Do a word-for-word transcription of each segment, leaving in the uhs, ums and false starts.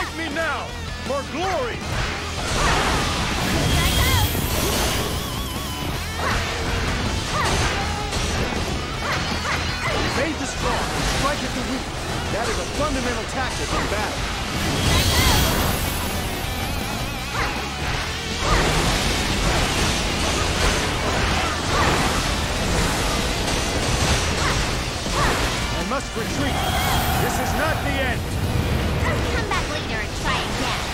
Fight me now! For glory! Evade the strong, strike at the weak. That is a fundamental tactic in battle. I must retreat. This is not the end. Come back later and try again.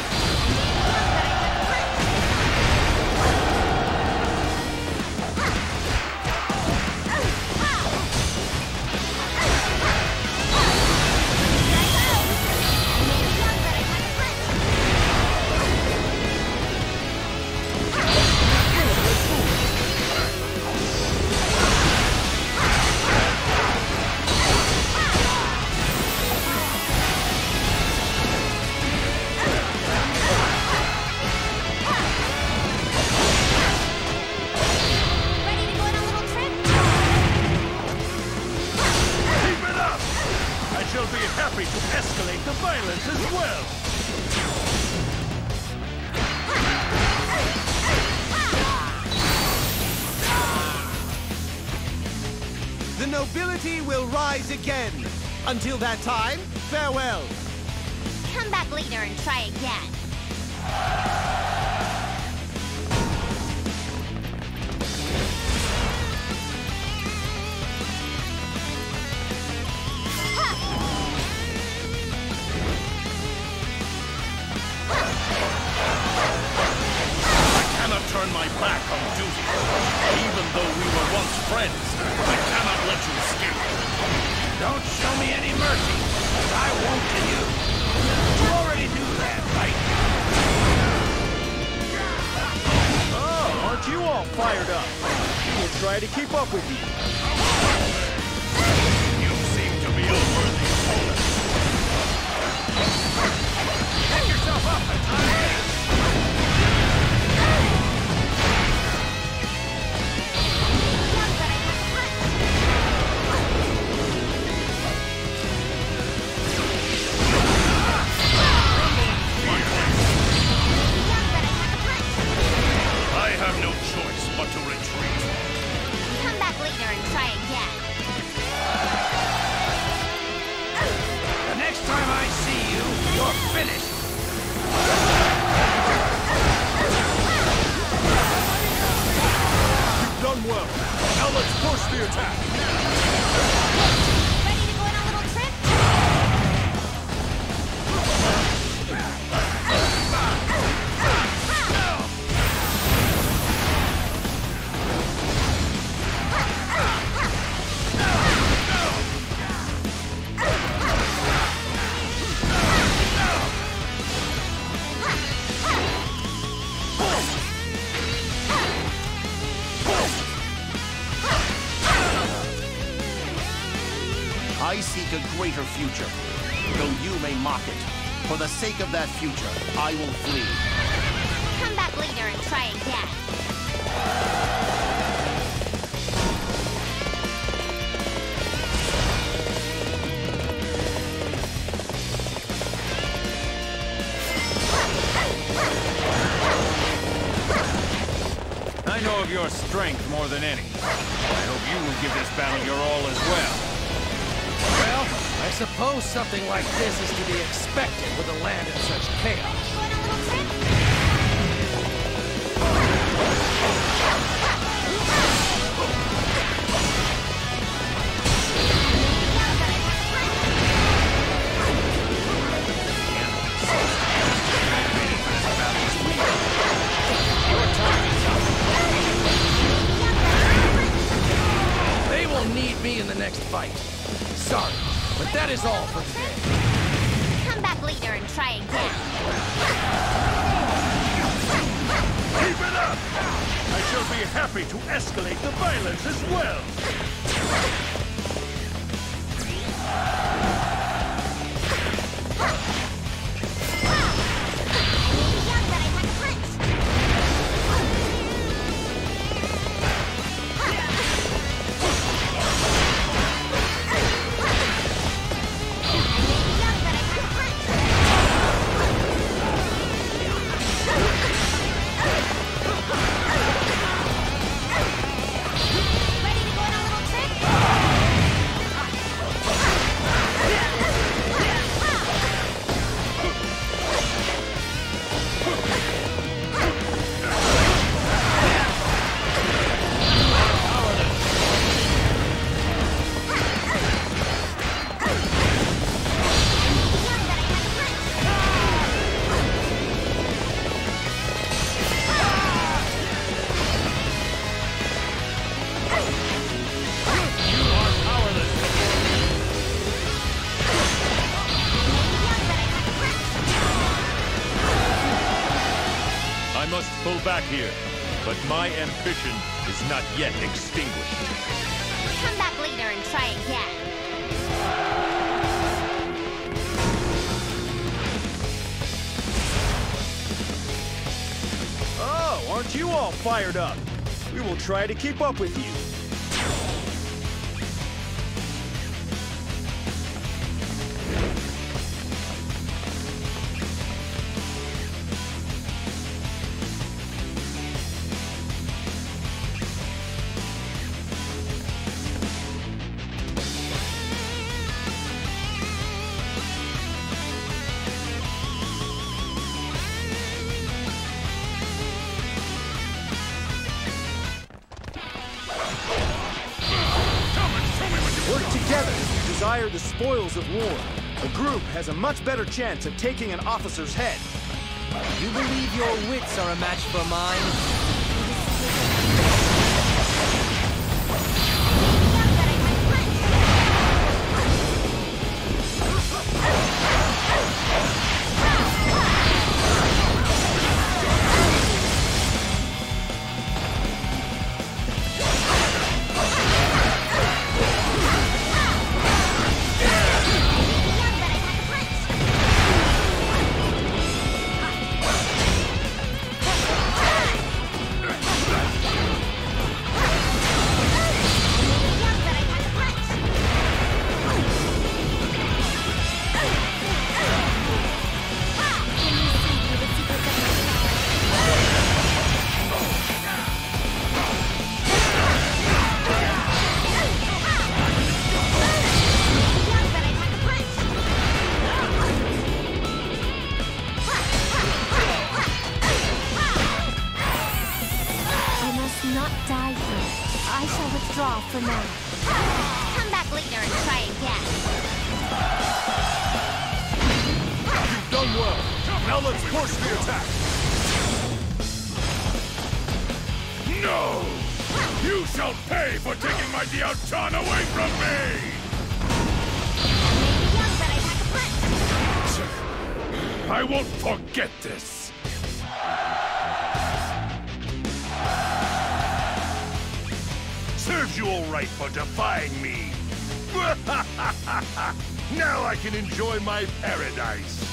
Happy to escalate the violence as well. The nobility will rise again. Until that time, farewell. Come back later and try again. Turn my back on duty. Even though we were once friends, I cannot let you escape. Don't show me any mercy. I won't to you. You already knew that, right? Oh, aren't you all fired up? We'll try to keep up with you. You seem to be a worthy opponent. Pick yourself up and time is. I seek a greater future, though you may mock it. For the sake of that future, I will flee. Come back later and try again. I know of your strength more than any. I hope you will give this battle your all as well. Well, I suppose something like this is to be expected with a land in such chaos. They will need me in the next fight. Sorry, but that is all for today. Come back later and try again. Keep it up! I shall be happy to escalate the violence as well. must pull back here, but my ambition is not yet extinguished. Come back later and try again. Oh, aren't you all fired up? We will try to keep up with you. Work together if you desire the spoils of war. A group has a much better chance of taking an officer's head. You believe your wits are a match for mine? Not die here. I shall withdraw for now. Come back later and try again. You've done well. Now let's push the attack. No! You shall pay for taking my Diao away from me! Maybe young, but I pack a punch. I won't forget this. Serves you all right for defying me. Now I can enjoy my paradise.